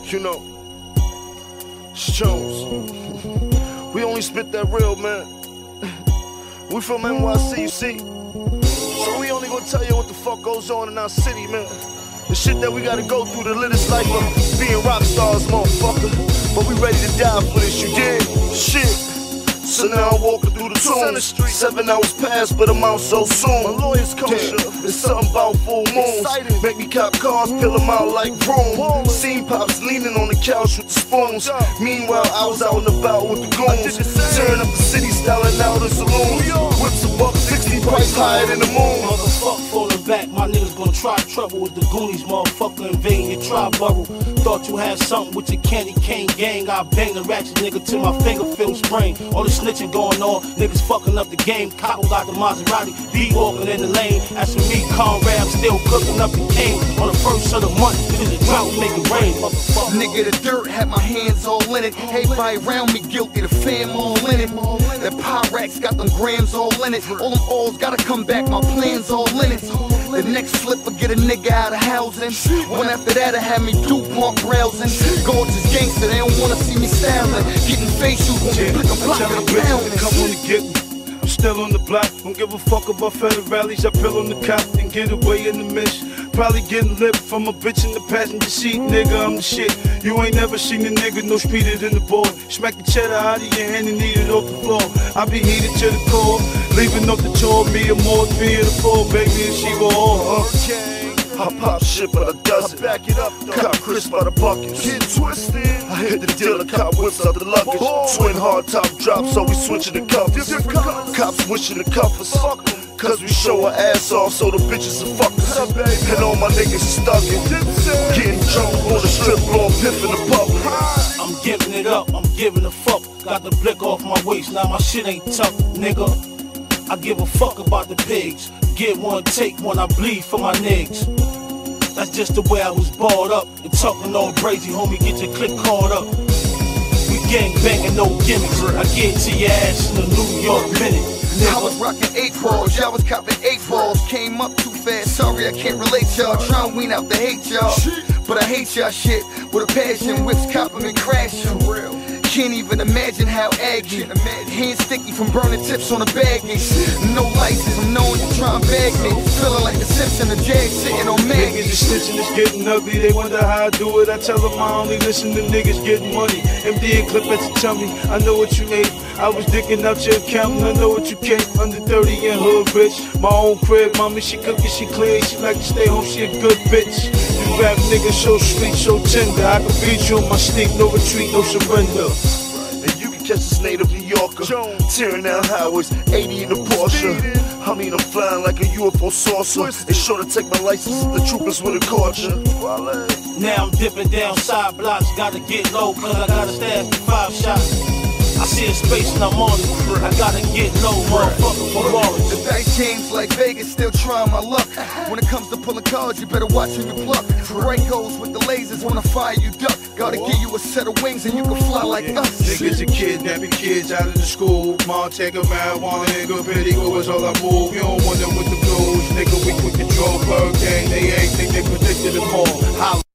You know, it's Jones. We only spit that real, man. We from NYC, you see. So we only gonna tell you what the fuck goes on in our city, man. The shit that we gotta go through to live this life of being rock stars, motherfucker. But we ready to die for this, you dig? Shit. So now I'm walking through the tombs. 7 hours passed, but I'm out so soon. My lawyer's kosher. It's something about full moons. Make me cop cars, fill them out like vroom. Seen pops leaning on the couch with the spoons. Meanwhile, I was out and about with the goons. Tearing up the city, styling out in saloons. Whips a $1.60, price higher than the moon. Motherfucker falling back, my niggas gonna try trouble with the Goonies, motherfucker invading your tribe bubble. Thought you had something with your candy cane gang. I bang the ratchet nigga till my finger feels sprain. All the snitching going on, niggas fucking up the game. Capo got the Maserati, be walking in the lane. As for me, Conrad, I'm still cooking up the cane. On the first of the month, till the drought make it rain, motherfucker. Nigga, the dirt had my hands all in it. Everybody around me guilty, the fam all in it. That Pyrex got them grams all in it. All them alls gotta come back, my plans all in it. The next flip will get a nigga out of housing. One after that, I had me DuPont browsing. Gorgeous gangster, they don't wanna see me styling. Getting facial, blick a block of the pound. Come on and get me. I'm still on the block, don't give a fuck about federales. I pill on the cop and get away in the mist. Probably getting lip from a bitch in the passenger seat, nigga, I'm the shit. You ain't never seen a nigga no speeder than the boy. Smack the cheddar out of your hand and eat it off the floor. I be heated to the core, leaving off the chore. Me and more, 3 of the 4, baby, and she go all I pop shit, but I does it. Back it up, cop Chris by the buckets. Get twisted. I hit the dealer, cop whips out the luggage. Twin hard top drops, so we switching the covers. Cops wishing to cuff us. Cause we show our ass off, so the bitches are fuckers. And all my niggas is thuggin'. Getting drunk on the strip, blowing piff in the public. I'm giving it up, I'm giving a fuck. Got the blick off my waist, now my shit ain't tough, nigga. I give a fuck about the pigs. Get one, take one, I bleed for my niggas. That's just the way I was brought up. And talking all crazy, homie, get your click caught up. We gang banging, no gimmicks. I get to your ass in a New York minute. I was rocking 8 balls, y'all was copping 8 balls. Came up too fast, sorry I can't relate y'all. Trying to wean out the hate y'all, but I hate y'all shit with a passion. Whips copping and crashing. Can't even imagine how aggy. Hands sticky from burning tips on the baggage. No license, I'm knowing you try and bag me. Feeling like the Simpson, the Jag sitting on Maggie. Niggas is snitching, it's getting ugly. They wonder how I do it. I tell them I only listen to niggas getting money. MD and clip at your tummy. I know what you ate. I was dicking out your account and I know what you came. Under 30 and hood rich. My own crib, mommy, she cooking, she clean. She like to stay home, she a good bitch. You rap niggas so sweet, so tender. I can beat you on my sneak, no retreat, no surrender. Catch this native New Yorker, tearing down highways, 80 in the Porsche. I mean, I'm flying like a UFO saucer. It's sure to take my license if the troopers would have caught you. Now I'm dipping down side blocks, gotta get low, cause I gotta stash for 5 shots. I see a space and I'm on it. I gotta get low, motherfucker, for Lawrence. The dice games like Vegas, still trying my luck. When it comes to pulling cards, you better watch who you pluck. Right goes with the lasers, wanna fire you duck. Gotta give you a set of wings and you can fly like us. Niggas are kidnapping kids out of the school. Mom take a marijuana, nigga, pretty go is all I move. You don't want them with the blues. Nigga, we quick control, bird gang. They ain't think they predicted them all.